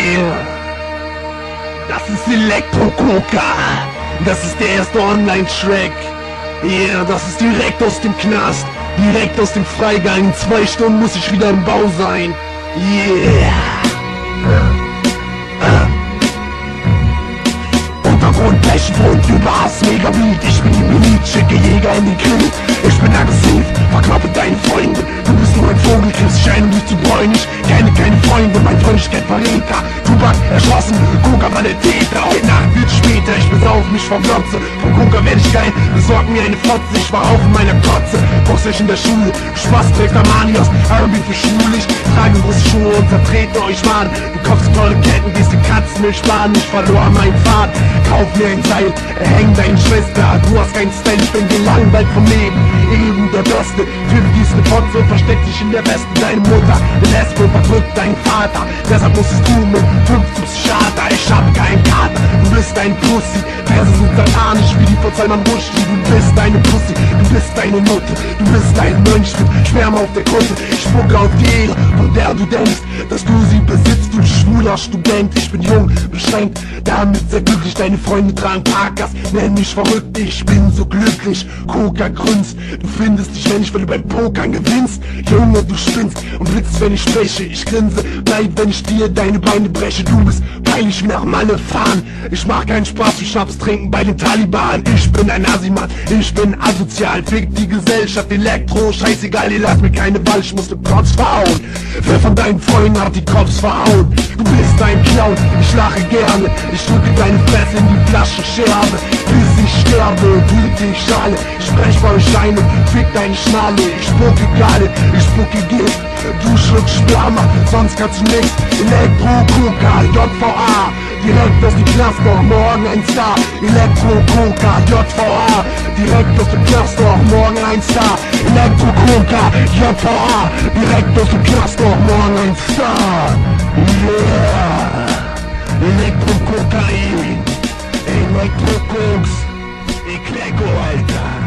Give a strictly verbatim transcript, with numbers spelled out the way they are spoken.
Yeah. Das ist Elektro-Koka. Das ist der erste Online-Track. Yeah, das ist direkt aus dem Knast. Direkt aus dem Freigang. In zwei Stunden muss ich wieder im Bau sein. Yeah. Untergrund, Flächenfront, über Hass, mega wild. Ich bin die Miliz, schicke Jäger in den Krieg. Ich bin aggressiv, verknappe deine Freunde. Du bist nur ein Vogel, kriegst Schein, um dich zu bräunen. Ich kenne keine Freunde, mein Freundlichkeit Verräter. Tubak erschossen, Koka war der Täter. Heute Nacht wird später, ich besauf mich vom Glotze. Vom Koka werd ich geil, besorg mir eine Fotze. Ich war auf meiner Kotze, box ich in der Schule. Spaß trägt Armani aus R und B für schwul. Ich trage große Schuhe und vertrete euch Mann. Du kaufst tolle Ketten, gehst die Katzenmilch sparen. Ich verlor meinen Pfad, kauf mir ein Seil, erhäng deine Schwester. Du hast keinen Style, ich bin gelangweilt vom Leben. Eben der Beste, tötet dies eine Fotze und versteckt sich in der Weste. Deine Mutter, der Lesbe und verdrückt deinen Vater. Deshalb musstest du mit fünfzehn Psychiater. Ich hab keinen Kater, du bist ein Pussy. Verse sind satanisch wie die von Salman Rushdie. Du bist eine Pussy, du bist eine Nutte. Du bist ein Mönch mit Sperma auf der Kutte. Ich spucke auf die Ehre, von der du denkst, dass du sie besitzt, du schwuler Student. Ich bin jung, beschränkt, damit sehr glücklich. Deine Freunde tragen Parkas, nenn mich verrückt. Ich bin so glücklich, Koka grünzt. Du findest dich, wenn ich, wenn du beim Pokern gewinnst. Junge, du spinnst und blitzt, wenn ich spreche. Ich grinse, bleib, wenn ich dir deine Beine breche. Du bist peinlich wie nach Malle fahren. Ich mach keinen Spaß wie Schnaps trinken bei den Taliban. Ich bin ein Asimat, ich bin asozial. Fick die Gesellschaft, Elektro, scheißegal, ihr lasst mir keine Wahl, ich muss den Kotz verhauen. Wer von deinen Freunden hat die Cops verhauen? Du bist ein Clown, ich lache gerne. Ich drücke deine Fresse in die Flaschenscherbe, bis ich sterbe, töte ich alle. Ich sprech vor euch ein und fick deine Schnalle. Ich spucke gerade, ich spucke Gift. Du schluckst Sperma, sonst kannst du nix. Elektro-Koka, J V A, direkt aus dem Knast, doch morgen ein Star. Elektro-Koka, J V A, direkt aus dem Knast, doch morgen ein Star. Elektro-Koka, J V A, direkt aus dem Knast, doch morgen ein Star. Yeah! Elektro-Kokain, Elektro-Koks, Ekleko, Alter.